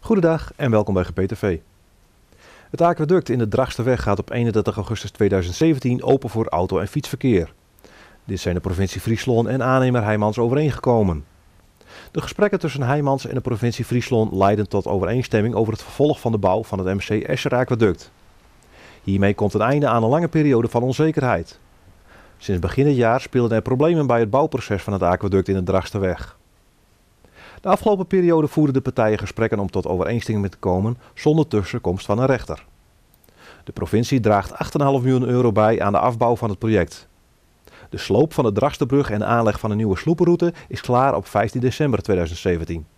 Goedendag en welkom bij GPTV. Het aquaduct in de Dragsterweg gaat op 31 augustus 2017 open voor auto- en fietsverkeer. Dit zijn de provincie Friesland en aannemer Heijmans overeengekomen. De gesprekken tussen Heijmans en de provincie Friesland leiden tot overeenstemming over het vervolg van de bouw van het MC Escher aquaduct. Hiermee komt een einde aan een lange periode van onzekerheid. Sinds begin dit jaar speelden er problemen bij het bouwproces van het aquaduct in de Dragsterweg. De afgelopen periode voerden de partijen gesprekken om tot overeenstemming te komen zonder tussenkomst van een rechter. De provincie draagt 8,5 miljoen euro bij aan de afbouw van het project. De sloop van de Dragsterbrug en de aanleg van een nieuwe sloepenroute is klaar op 15 december 2017.